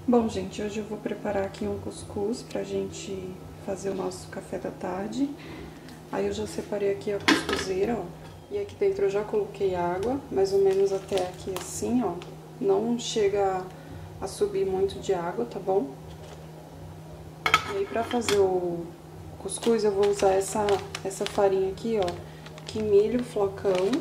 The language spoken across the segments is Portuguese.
Bom, gente, hoje eu vou preparar aqui um cuscuz pra gente fazer o nosso café da tarde. Aí eu já separei aqui a cuscuzeira, ó. E aqui dentro eu já coloquei água, mais ou menos até aqui assim, ó. Não chega a subir muito de água, tá bom? E aí pra fazer o cuscuz eu vou usar essa farinha aqui, ó. Milho flocão.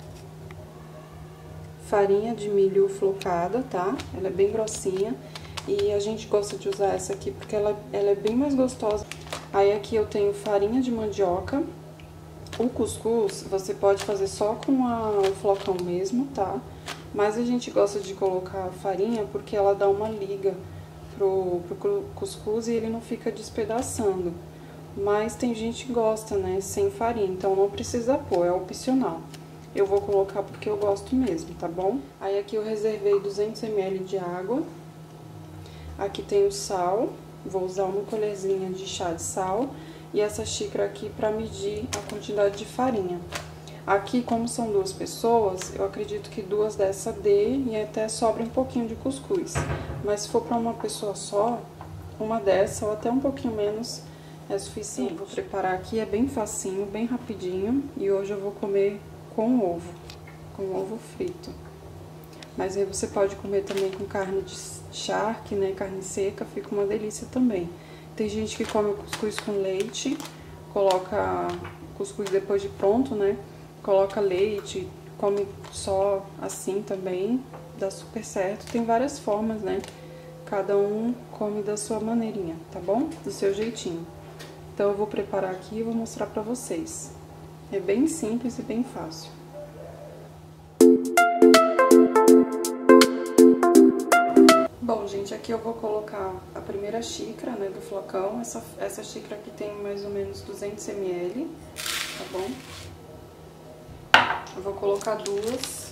Farinha de milho flocada, tá? Ela é bem grossinha. E a gente gosta de usar essa aqui porque ela é bem mais gostosa. Aí aqui eu tenho farinha de mandioca. O cuscuz você pode fazer só com o flocão mesmo, tá? Mas a gente gosta de colocar farinha porque ela dá uma liga pro cuscuz e ele não fica despedaçando. Mas tem gente que gosta, né, sem farinha, então não precisa pôr, é opcional. Eu vou colocar porque eu gosto mesmo, tá bom? Aí aqui eu reservei 200 ml de água. Aqui tem o sal, vou usar uma colherzinha de chá de sal. E essa xícara aqui pra medir a quantidade de farinha. Aqui, como são 2 pessoas, eu acredito que 2 dessa dê e até sobra um pouquinho de cuscuz. Mas se for pra uma pessoa só, uma dessa ou até um pouquinho menos é suficiente. Vou preparar aqui, é bem facinho, bem rapidinho. E hoje eu vou comer com ovo frito. Mas aí você pode comer também com carne de charque, né, carne seca, fica uma delícia também. Tem gente que come o cuscuz com leite, coloca cuscuz depois de pronto, né, coloca leite, come só assim também, dá super certo. Tem várias formas, né, cada um come da sua maneirinha, tá bom? Do seu jeitinho. Então eu vou preparar aqui e vou mostrar pra vocês. É bem simples e bem fácil. Bom, gente, aqui eu vou colocar a primeira xícara, né, do flocão. Essa xícara aqui tem mais ou menos 200 ml, tá bom? Eu vou colocar 2.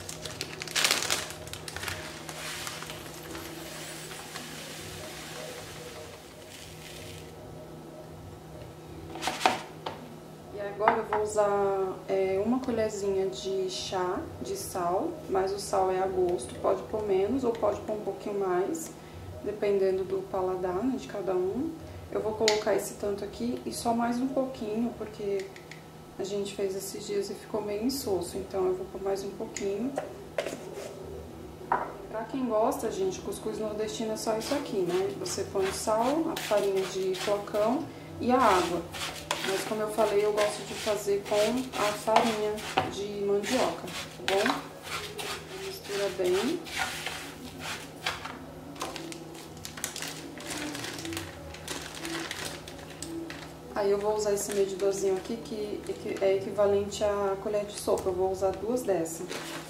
E agora eu vou usar uma colherzinha de chá de sal, mas o sal é a gosto, pode pôr menos ou pode pôr um pouquinho mais, dependendo do paladar, né, de cada um. Eu vou colocar esse tanto aqui e só mais um pouquinho, porque a gente fez esses dias e ficou meio insosso, então eu vou pôr mais um pouquinho. Pra quem gosta, gente, cuscuz nordestino é só isso aqui, né? Você põe o sal, a farinha de flocão e a água. Mas como eu falei, eu gosto de fazer com a farinha de mandioca, tá bom? Mistura bem. Aí eu vou usar esse medidorzinho aqui, que é equivalente à colher de sopa. Eu vou usar 2 dessas.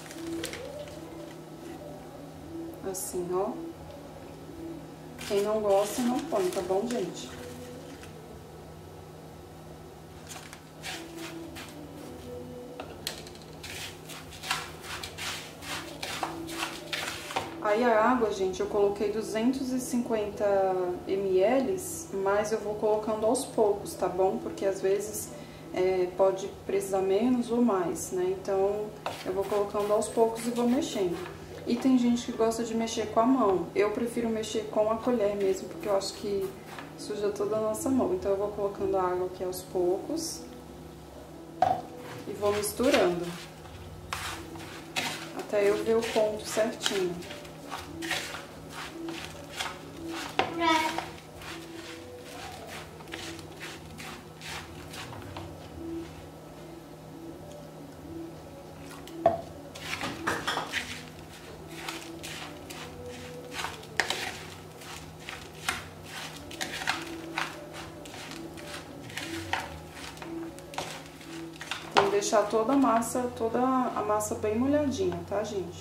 Assim, ó. Quem não gosta, não põe, tá bom, gente? Aí a água, gente, eu coloquei 250 ml, mas eu vou colocando aos poucos, tá bom? Porque às vezes pode precisar menos ou mais, né? Então eu vou colocando aos poucos e vou mexendo. E tem gente que gosta de mexer com a mão. Eu prefiro mexer com a colher mesmo, porque eu acho que suja toda a nossa mão. Então eu vou colocando a água aqui aos poucos e vou misturando até eu ver o ponto certinho. Deixar toda a massa bem molhadinha, tá, gente?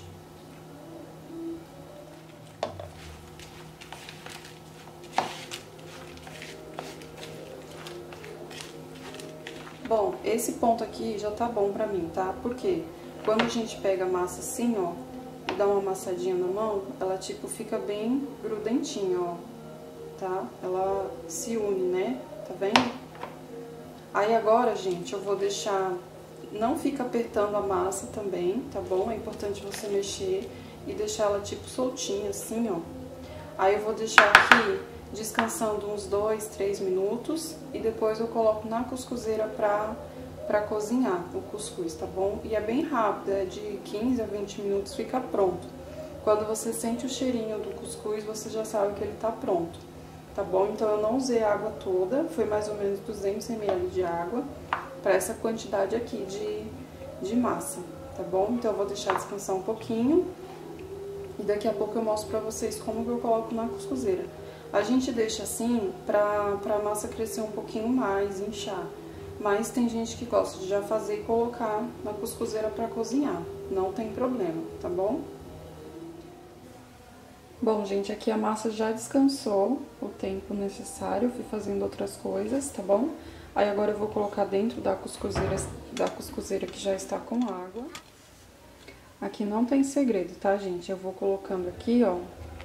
Bom, esse ponto aqui já tá bom pra mim, tá? Porque quando a gente pega a massa assim, ó, e dá uma amassadinha na mão, ela tipo fica bem grudentinha, ó, tá? Ela se une, né? Tá vendo? Aí agora, gente, eu vou deixar... Não fica apertando a massa também, tá bom? É importante você mexer e deixar ela tipo soltinha assim, ó. Aí eu vou deixar aqui descansando uns 2, 3 minutos e depois eu coloco na cuscuzeira pra cozinhar o cuscuz, tá bom? E é bem rápido, é de 15 a 20 minutos, fica pronto. Quando você sente o cheirinho do cuscuz, você já sabe que ele tá pronto, tá bom? Então eu não usei a água toda, foi mais ou menos 200 ml de água para essa quantidade aqui de massa, tá bom? Então eu vou deixar descansar um pouquinho e daqui a pouco eu mostro pra vocês como que eu coloco na cuscuzeira. A gente deixa assim pra massa crescer um pouquinho mais, inchar. Mas tem gente que gosta de já fazer e colocar na cuscuzeira pra cozinhar. Não tem problema, tá bom? Bom, gente, aqui a massa já descansou o tempo necessário. Eu fui fazendo outras coisas, tá bom? Aí agora eu vou colocar dentro da cuscuzeira que já está com água. Aqui não tem segredo, tá, gente? Eu vou colocando aqui, ó.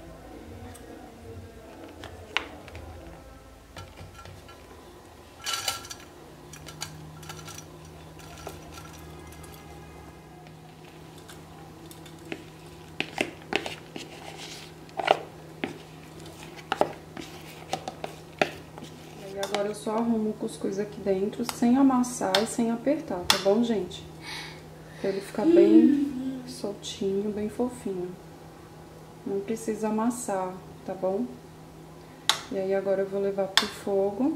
E agora eu só arrumo o cuscuz aqui dentro, sem amassar e sem apertar, tá bom, gente? Pra ele ficar bem soltinho, bem fofinho. Não precisa amassar, tá bom? E aí agora eu vou levar pro fogo.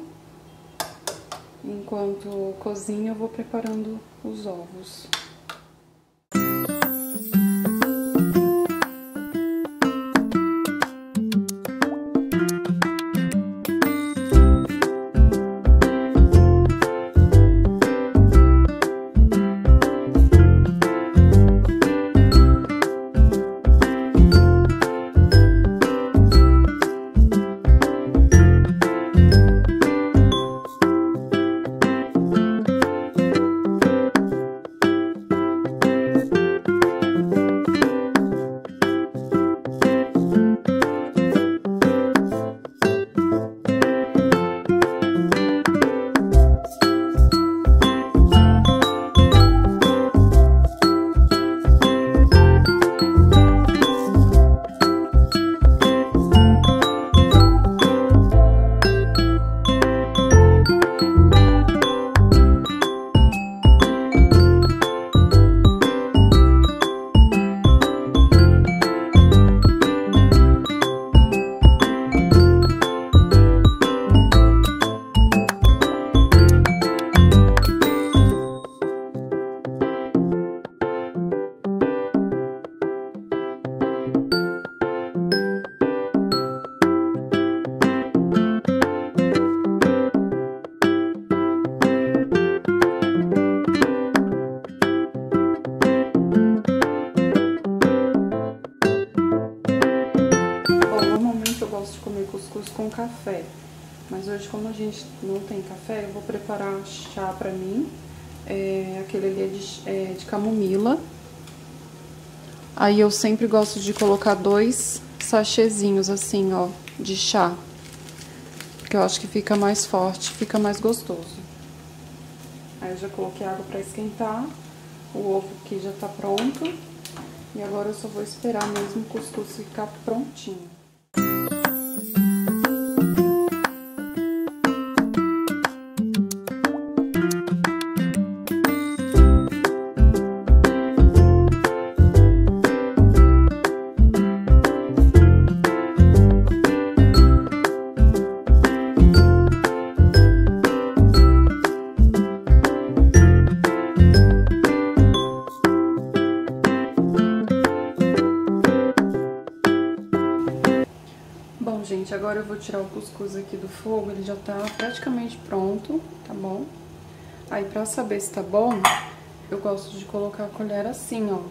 Enquanto cozinha, eu vou preparando os ovos. cuscuz com café. Mas hoje, como a gente não tem café, eu vou preparar chá pra mim. Aquele ali é de camomila. Aí eu sempre gosto de colocar 2 sachêzinhos assim, ó, de chá. Porque eu acho que fica mais forte, fica mais gostoso. Aí eu já coloquei água pra esquentar. O ovo aqui já tá pronto. E agora eu só vou esperar mesmo o cuscuz ficar prontinho. Bom, gente, agora eu vou tirar o cuscuz aqui do fogo, ele já tá praticamente pronto, tá bom? Aí, pra saber se tá bom, eu gosto de colocar a colher assim, ó.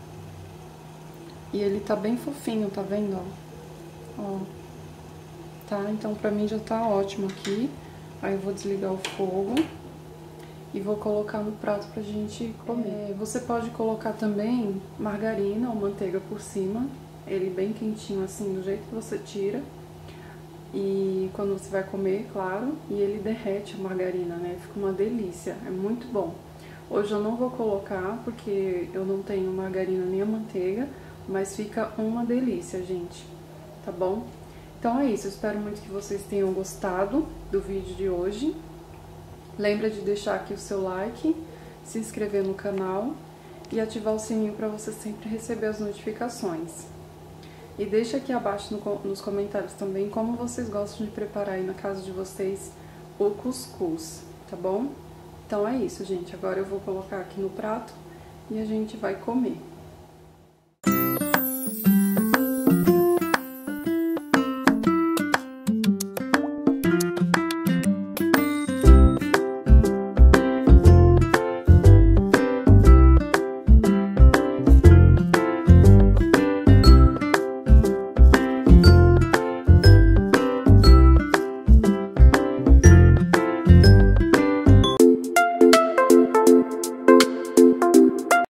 E ele tá bem fofinho, tá vendo, ó? Ó. Tá? Então, pra mim já tá ótimo aqui. Aí eu vou desligar o fogo e vou colocar no prato pra gente comer. Você pode colocar também margarina ou manteiga por cima. Ele bem quentinho assim, do jeito que você tira. E quando você vai comer, claro, e ele derrete a margarina, né? Fica uma delícia, é muito bom. Hoje eu não vou colocar, porque eu não tenho margarina nem a manteiga, mas fica uma delícia, gente, tá bom? Então é isso, eu espero muito que vocês tenham gostado do vídeo de hoje. Lembra de deixar aqui o seu like, se inscrever no canal e ativar o sininho para você sempre receber as notificações. E deixa aqui abaixo nos comentários também como vocês gostam de preparar aí na casa de vocês o cuscuz, tá bom? Então é isso, gente. Agora eu vou colocar aqui no prato e a gente vai comer.